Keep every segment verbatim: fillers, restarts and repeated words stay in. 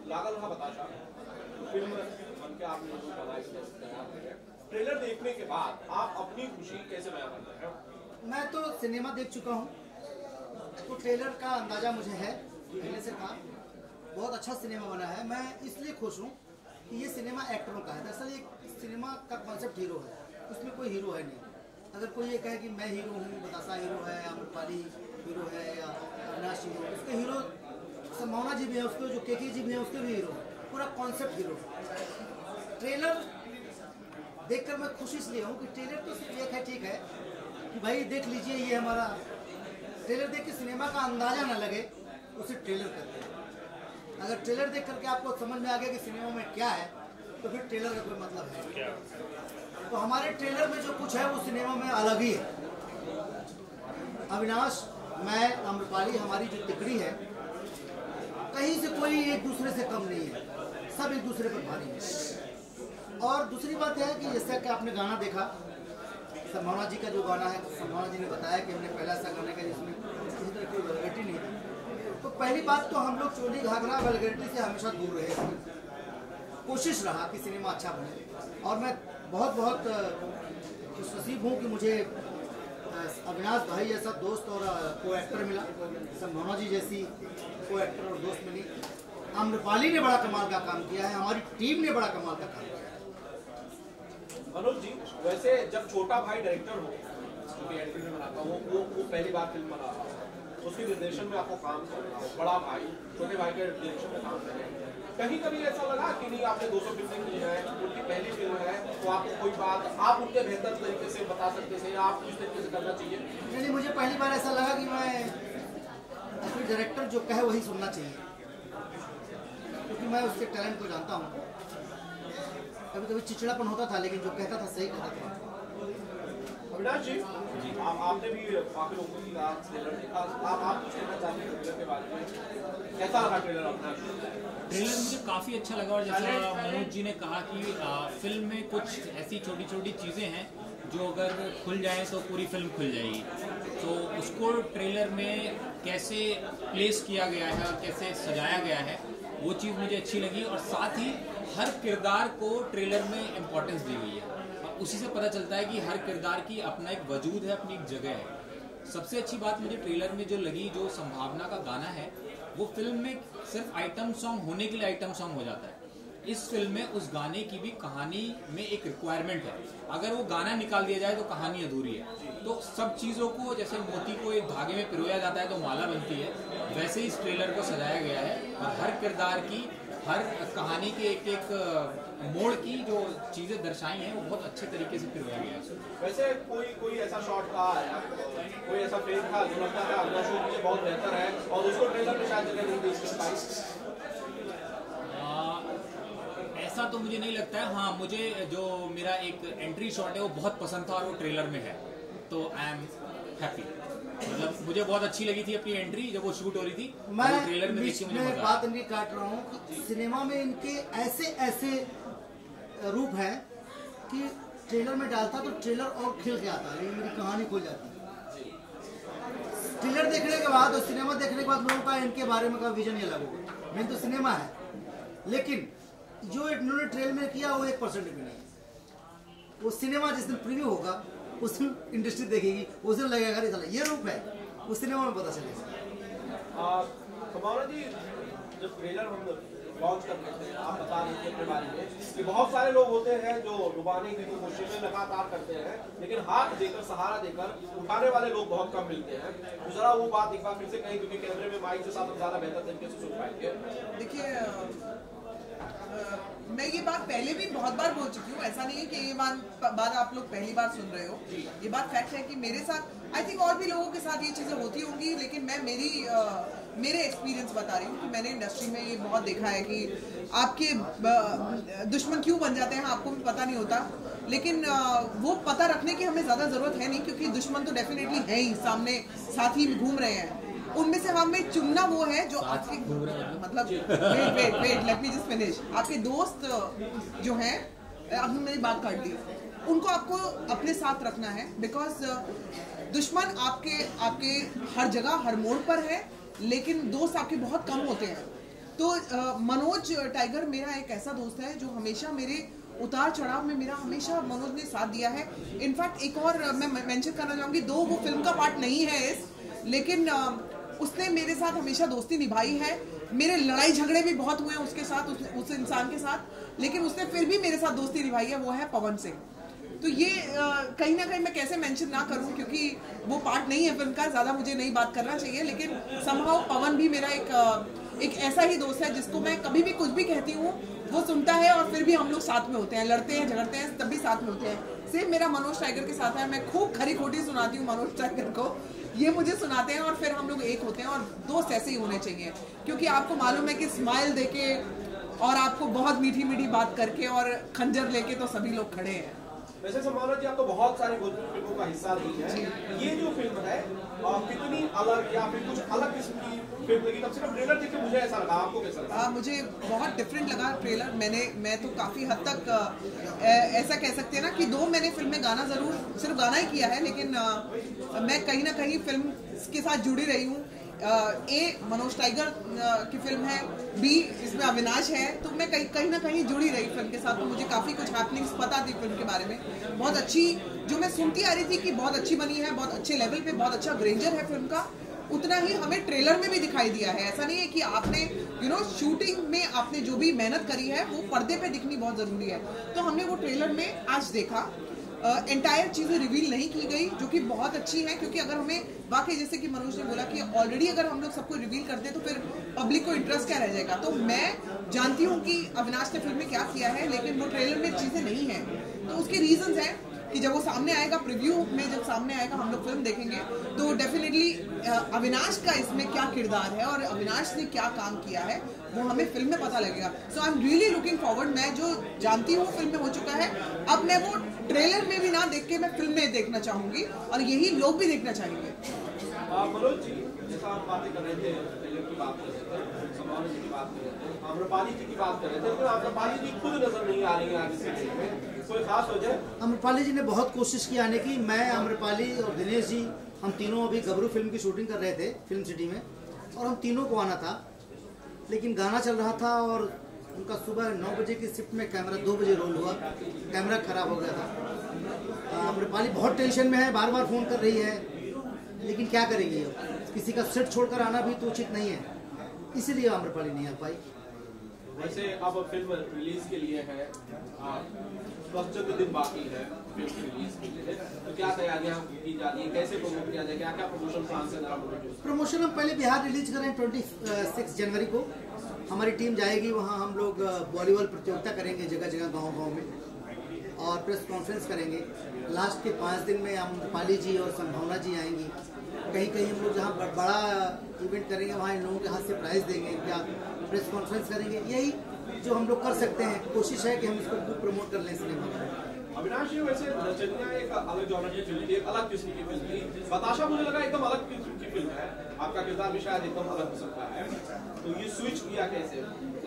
लागल हा बताशा फिल्म बन के आपने जो बनाई है, ट्रेलर देखने के बाद आप अपनी खुशी कैसे बयां कर रहे हैं? मैं तो सिनेमा देख चुका हूँ, तो ट्रेलर का अंदाजा मुझे है पहले से था। बहुत अच्छा सिनेमा बना है। मैं इसलिए खुश हूँ कि ये सिनेमा एक्टरों का है। दरअसल ये सिनेमा का कॉन्सेप्ट हीरो है, उसमें कोई हीरो है नहीं। अगर कोई ये कहे कि मैं हीरो हूँ, बतासा हीरो है, आम्रपाली हीरो है या अविनाश हीरो, उसके हीरो संभावना जी भी है, उसके जो के के जी भी है उसके भी हीरो, पूरा कॉन्सेप्ट हीरो। ट्रेलर देखकर मैं खुश इसलिए हूँ कि ट्रेलर तो सिर्फ एक है, ठीक है कि भाई देख लीजिए, ये हमारा ट्रेलर देख के सिनेमा का अंदाजा ना लगे, उसे ट्रेलर करते हैं। अगर ट्रेलर देख करके आपको समझ में आ गया कि सिनेमा में क्या है, तो फिर ट्रेलर का कोई मतलब है। तो हमारे ट्रेलर में जो कुछ है वो सिनेमा में अलग ही है। अविनाश, मैं, आम्रपाली, हमारी जो टिकड़ी है, कहीं से कोई एक दूसरे से कम नहीं है, सब एक दूसरे पर भारी है। और दूसरी बात यह है कि जैसा कि आपने गाना देखा, संभावना जी का जो गाना है, संभावना जी ने बताया कि हमने पहला ऐसा गाने का जिसमें किसी तरह की वल्गैरिटी नहीं थी। तो पहली बात तो हम लोग चोली घाघरा वल्गैरिटी से हमेशा दूर रहे, कोशिश रहा कि सिनेमा अच्छा बने। और मैं बहुत बहुत खुशनसीब हूँ कि मुझे अविनाश भाई जैसा दोस्त और को एक्टर मिला, संभावना जी जैसी को एक्टर और दोस्त मिली, आम्रपाली ने बड़ा कमाल का काम किया है, हमारी टीम ने बड़ा कमाल का काम किया है। मनोज जी, वैसे जब छोटा भाई डायरेक्टर हो, क्योंकि एंट्री में बनाता हूँ, वो वो पहली बार फिल्म बना रहा हो, उसके निर्देशन में आपको काम करना हो, बड़ा भाई छोटे भाई के डायरेक्शन में काम कर रहे हैं, कहीं कभी ऐसा लगा कि नहीं आपने दो सौ फिल्में की है, उनकी पहली फिल्म है, तो आपको कोई बात आप उनके बेहतर तरीके से बता सकते थे, आप किस तरीके से करना चाहिए? नहीं, मुझे पहली बार ऐसा लगा कि मैं अपने डायरेक्टर जो कहे वही सुनना चाहिए, क्योंकि मैं उसके टैलेंट को जानता हूँ। कभी कभी चिड़चिड़ापन होता था, लेकिन जो कहता था सही कहता था। अविनाश जी, आप आपने भी काफी लोगों की ट्रेलर देखा, आप आप कुछ कहना चाहते हैं ट्रेलर के बारे में? कैसा लगा ट्रेलर अपना? ट्रेलर मुझे काफ़ी अच्छा लगा, और जैसा मनोज जी ने कहा कि आ, फिल्म में कुछ ऐसी छोटी छोटी चीज़ें हैं जो अगर खुल जाए तो पूरी फिल्म खुल जाएगी। तो उसको ट्रेलर में कैसे प्लेस किया गया है और कैसे सजाया गया है, वो चीज़ मुझे अच्छी लगी। और साथ ही हर किरदार को ट्रेलर में इम्पोर्टेंस दी गई है, और उसी से पता चलता है कि हर किरदार की अपना एक वजूद है, अपनी एक जगह है। सबसे अच्छी बात मुझे ट्रेलर में जो लगी, जो संभावना का गाना है, वो फिल्म में सिर्फ आइटम सॉन्ग होने के लिए आइटम सॉन्ग हो जाता है। इस फिल्म में उस गाने की भी कहानी में एक रिक्वायरमेंट है। अगर वो गाना निकाल दिया जाए तो कहानी अधूरी है। तो सब चीज़ों को, जैसे मोती को एक धागे में पिरोया जाता है तो माला बनती है, वैसे इस ट्रेलर को सजाया गया है। और हर किरदार की, हर कहानी के एक एक मोड़ की जो चीज़ें दर्शाई हैं, वो बहुत अच्छे तरीके से पिरोया गया है। वैसे कोई कोई ऐसा शॉट था, कोई ऐसा फ्रेम था जो लगता था अगला शो मुझे बहुत बेहतर है, और उसको ट्रेलर में शायद जगह नहीं दी इसके पास? ऐसा तो मुझे नहीं लगता है। हाँ, मुझे जो मेरा एक एंट्री शॉट है वो बहुत पसंद था, और वो ट्रेलर में है, तो आई एम हैप्पी। मतलब मुझे बहुत अच्छी लगी थी अपनी एंट्री जब वो शूट हो रही थी। मैं ट्रेलर में देखी, मुझे मैं बात इनकी काट रहा हूँ कि सिनेमा में इनके ऐसे ऐसे रूप हैं कि ट्रेलर में डालता तो ट्रेलर और खिल के आता है, मेरी कहानी खुल जाती है। ट्रेलर देखने के बाद और सिनेमा देखने के बाद लोगों का इनके बारे में का विजन ये अलग होगा। मेन तो सिनेमा है, लेकिन जो इन्होंने ट्रेलर में किया वो एक परसेंट भी नहीं है। वो सिनेमा जिस दिन प्रीव्यू होगा, उस दिन इंडस्ट्री देखेगी, उस दिन लगेगा अरे ये रूप है, उस सिनेमा में पता चलेगा। संभावना जी, जब ट्रेलर हम लॉन्च कर रहे थे, आप बता रहे थे अपने बारे में कि बहुत सारे लोग होते हैं जो डुबाने की तो कोशिशें लगातार करते हैं, लेकिन हाथ देकर, सहारा देकर उठाने वाले लोग बहुत कम मिलते हैं। तो जरा वो बात एक बार फिर से कहें, क्योंकि कैमरे में माइक के साथ हम ज्यादा बेहतर तरीके से सुन पाएंगे। देखिए, मैं ये बात पहले भी बहुत बार बोल चुकी हूँ, ऐसा नहीं है कि ये बात बात आप लोग पहली बार सुन रहे हो। ये बात फैक्ट है कि मेरे साथ, आई थिंक और भी लोगों के साथ ये चीज़ें होती होंगी, लेकिन मैं मेरी आ, मेरे एक्सपीरियंस बता रही हूँ कि मैंने इंडस्ट्री में ये बहुत देखा है कि आपके दुश्मन क्यों बन जाते हैं आपको भी पता नहीं होता, लेकिन आ, वो पता रखने की हमें ज़्यादा ज़रूरत है नहीं, क्योंकि दुश्मन तो डेफिनेटली है ही, सामने साथ ही घूम रहे हैं। उनमें से हमें चुनना वो है जो आपके, मतलब wait wait wait let me just finish. आपके दोस्त जो हैं, आपने मेरी बात काट दी, उनको आपको अपने साथ रखना है, बिकॉज दुश्मन आपके आपके हर जगह हर मोड़ पर है, लेकिन दोस्त आपके बहुत कम होते हैं। तो uh, मनोज टाइगर मेरा एक ऐसा दोस्त है जो हमेशा मेरे उतार चढ़ाव में मेरा हमेशा मनोज ने साथ दिया है। इनफैक्ट एक और मैं मेंशन करना चाहूँगी, दो वो फिल्म का पार्ट नहीं है इस, लेकिन उसने मेरे साथ हमेशा दोस्ती निभाई है। मेरे लड़ाई झगड़े भी बहुत हुए हैं उसके साथ, उस, उस इंसान के साथ, लेकिन उसने फिर भी मेरे साथ दोस्ती निभाई है, वो है पवन सिंह। तो ये कहीं ना कहीं मैं कैसे मेंशन ना करूं, क्योंकि वो पार्ट नहीं है फिल्म का, ज़्यादा मुझे नहीं बात करना चाहिए, लेकिन समहाउ पवन भी मेरा एक एक ऐसा ही दोस्त है जिसको मैं कभी भी कुछ भी कहती हूँ वो सुनता है, और फिर भी हम लोग साथ में होते हैं, लड़ते हैं झगड़ते हैं तब भी साथ में होते हैं। सेम मेरा मनोज टाइगर के साथ है, मैं खूब खरी खोटी सुनाती हूँ मनोज टाइगर को, ये मुझे सुनाते हैं और फिर हम लोग एक होते हैं। और दोस्त ऐसे ही होने चाहिए, क्योंकि आपको मालूम है कि स्माइल देके और आपको बहुत मीठी मीठी बात करके और खंजर लेके तो सभी लोग खड़े हैं। वैसे सम्माना जी, आप तो बहुत सारी भोजपुरी फिल्मों का हिस्सा रही है, ये जो फिल्म है कितनी अलग या फिर कुछ अलग किस्म की फिल्म लगी? कम से कम ट्रेलर देख के मुझे ऐसा लगा, आपको कैसा लगा? आ, मुझे बहुत डिफरेंट लगा ट्रेलर। मैंने मैं तो काफ़ी हद तक आ, ऐसा कह सकते हैं ना कि दो मैंने फिल्म में गाना ज़रूर सिर्फ गाना ही किया है, लेकिन आ, मैं कहीं ना कहीं फिल्म के साथ जुड़ी रही हूँ। ए मनोज टाइगर की फिल्म है, बी इसमें अविनाश है, तो मैं कहीं कहीं ना कहीं जुड़ी रही फिल्म के साथ, तो मुझे काफ़ी कुछ हैपनिंग्स पता थी फिल्म के बारे में। बहुत अच्छी, जो मैं सुनती आ रही थी कि बहुत अच्छी बनी है, बहुत अच्छे लेवल पे, बहुत अच्छा ग्रेंजर है फिल्म का, उतना ही हमें ट्रेलर में भी दिखाई दिया है। ऐसा नहीं है कि आपने यू नो शूटिंग में आपने जो भी मेहनत करी है वो पर्दे पे दिखनी बहुत ज़रूरी है, तो हमने वो ट्रेलर में आज देखा। एंटायर uh, चीज़ें रिवील नहीं की गई, जो कि बहुत अच्छी है, क्योंकि अगर हमें वाकई जैसे कि मनोज ने बोला कि ऑलरेडी अगर हम लोग सबको रिवील कर दें तो फिर पब्लिक को इंटरेस्ट क्या रह जाएगा। तो मैं जानती हूँ कि अविनाश ने फिल्म में क्या किया है, लेकिन वो ट्रेलर में चीज़ें नहीं हैं, तो उसके रीजंस हैं कि जब वो सामने आएगा, प्रीव्यू में जब सामने आएगा, हम लोग फिल्म देखेंगे तो डेफिनेटली अविनाश का इसमें क्या किरदार है और अविनाश ने क्या काम किया है वो हमें फिल्म में पता लगेगा। So I am really looking forward. मैं जो जानती हूँ फिल्म में हो चुका है, अब मैं वो ट्रेलर में भी ना देख के मैं फिल्म में देखना चाहूंगी, और यही लोग भी देखना चाहेंगे। मनोज जी, जैसा आप बातें कर रहे थे, ट्रेलर की बात कर रहे थे, सम्मान जी की बात कर रहे थे, आम्रपाली जी की बात कर रहे थे, लेकिन आम्रपाली जी खुद नजर नहीं आ रही है आगे से में, कोई खास वजह? आम्रपाली जी ने बहुत कोशिश की आने की। मैं, आम्रपाली और दिनेश जी, हम तीनों अभी गबरू फिल्म की शूटिंग कर रहे थे फिल्म सिटी में, और हम तीनों को आना था, लेकिन गाना चल रहा था और उनका सुबह नौ बजे की शिफ्ट में कैमरा दो बजे रोल हुआ, कैमरा खराब हो गया था। आम्रपाली बहुत टेंशन में है, बार बार फ़ोन कर रही है, लेकिन क्या करेंगी, अब किसी का सेट छोड़कर आना भी तो उचित नहीं है, इसीलिए आम्रपाली नहीं आ पाई। वैसे अब फिल्म रिलीज के लिए है, बस चंद दिन बाकी है फिल्म रिलीज के लिए, तो क्या तैयारियां की जा रही है, कैसे प्रमोट किया जाए, क्या क्या प्रमोशन प्लान से जरा बोलिए। प्रमोशन हम पहले बिहार रिलीज करें ट्वेंटी सिक्स जनवरी को, हमारी टीम जाएगी वहाँ, हम लोग वॉलीबॉल प्रतियोगिता करेंगे जगह जगह गाँव गाँव में, और प्रेस कॉन्फ्रेंस करेंगे। लास्ट के पाँच दिन में आम्रपाली जी और संभावना जी आएंगी। कहीं कहीं हम लोग जहाँ बड़ा इवेंट करेंगे वहाँ इन लोगों के हाथ से प्राइज़ देंगे या प्रेस कॉन्फ्रेंस करेंगे, यही जो हम लोग कर सकते हैं। कोशिश है कि हम इसको खूब प्रमोट कर लें सिनेमा में। अविनाश जी, वैसे नचनिया एक अलग जॉनर की फिल्म थी, एक अलग किस्म की फिल्म थी। बताशा मुझे लगा एकदम अलग किस्म की फिल्म है, आपका किरदार भी शायद एकदम अलग किस्म का है, तो ये स्विच किया कैसे?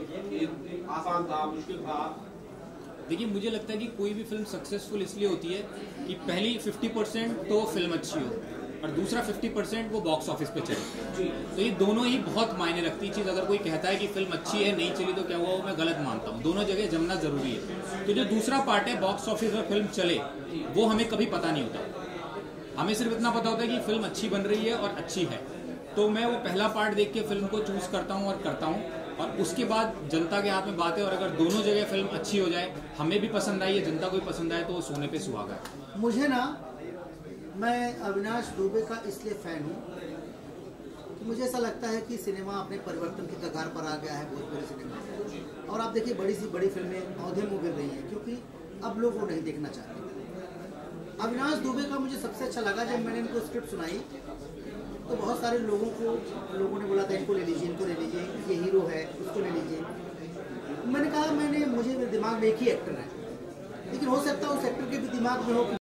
आसान था, मुश्किल था? देखिए, मुझे लगता है कि कोई भी फिल्म सक्सेसफुल इसलिए होती है कि पहली पचास परसेंट तो फिल्म अच्छी हो और दूसरा पचास परसेंट वो बॉक्स ऑफिस पे चले, तो ये दोनों ही बहुत मायने रखती चीज़। अगर कोई कहता है कि फिल्म अच्छी है नहीं चली तो क्या हुआ, वो मैं गलत मानता हूँ, दोनों जगह जमना जरूरी है। तो जो दूसरा पार्ट है बॉक्स ऑफिस पर फिल्म चले, वो हमें कभी पता नहीं होता, हमें सिर्फ इतना पता होता है कि फिल्म अच्छी बन रही है और अच्छी है। तो मैं वो पहला पार्ट देख के फिल्म को चूज करता हूँ और करता हूँ, और उसके बाद जनता के हाथ में बात है, और अगर दोनों जगह फिल्म अच्छी हो जाए, हमें भी पसंद आई है, जनता को भी पसंद आए, तो वो सोने पे सुहागा है। मुझे ना, मैं अविनाश दुबे का इसलिए फ़ैन हूँ कि मुझे ऐसा लगता है कि सिनेमा अपने परिवर्तन की कगार पर आ गया है, भोजपुरी सिनेमा। और आप देखिए, बड़ी सी बड़ी फिल्में पौधे मुँह गिर रही हैं, क्योंकि अब लोग वो नहीं देखना चाहते। अविनाश दुबे का मुझे सबसे अच्छा लगा, जब मैंने इनको स्क्रिप्ट सुनाई तो बहुत सारे लोगों को लोगों ने बोला था इनको ले लीजिए, इनको ले लीजिए, ये हीरो है, उसको ले लीजिए। मैंने कहा, मैंने मुझे मेरे दिमाग में एक ही एक्टर है, लेकिन हो सकता है उस एक्टर के भी दिमाग में हो कि